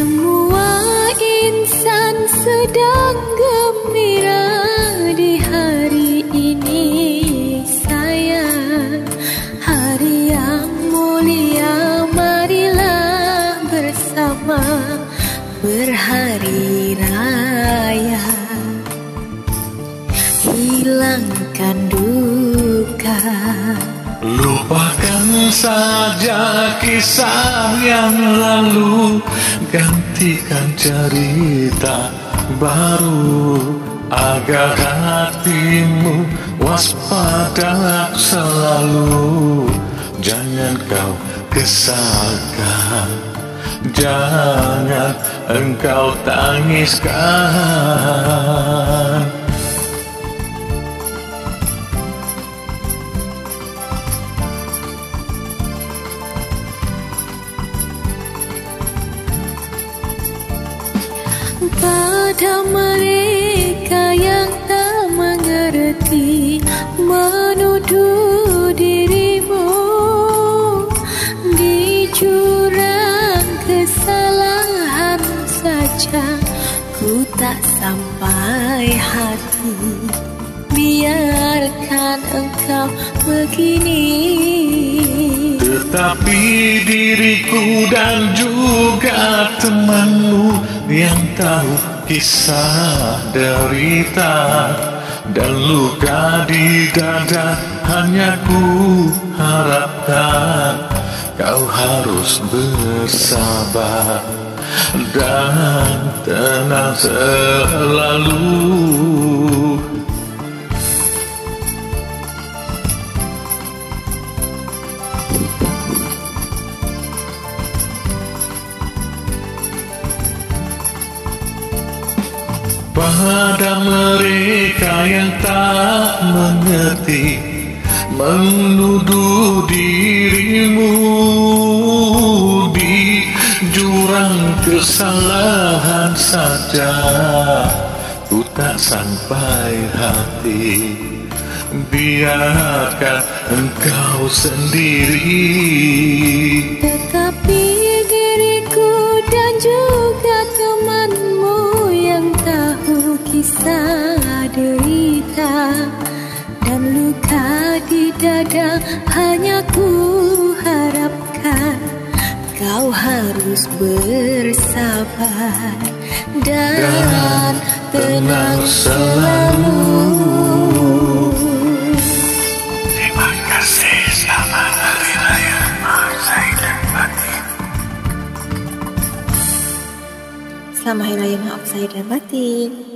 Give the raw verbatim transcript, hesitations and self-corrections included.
Semua insan sedang gembira di hari ini, sayang. Hari yang mulia, marilah bersama berhari raya. Hilangkan duka, lupakan saja kisah yang lalu, gantikan cerita baru, agar hatimu waspada selalu. Jangan kau kesalkan, jangan engkau tangiskan. pada mereka yang tak mengerti, menuduh dirimu di jurang kesalahan saja. Ku tak sampai hati, biarkan engkau begini. Tetapi diriku dan juga temanmu yang tahu kisah derita dan luka di dada, hanya ku harapkan kau harus bersabar dan tenang selalu. Pada mereka yang tak mengerti, menuduh dirimu di jurang kesalahan saja, ku tak sampai hati, biarkan engkau sendiri. Tetapi diriku dan juga temanmu yang tahu kisah derita dan luka di dada, hanya ku harapkan kau harus bersabar dan, dan tenang selalu. Terima kasih, selamat hari raya maaf zahir dan batin. Selamat hari raya maaf zahir dan batin.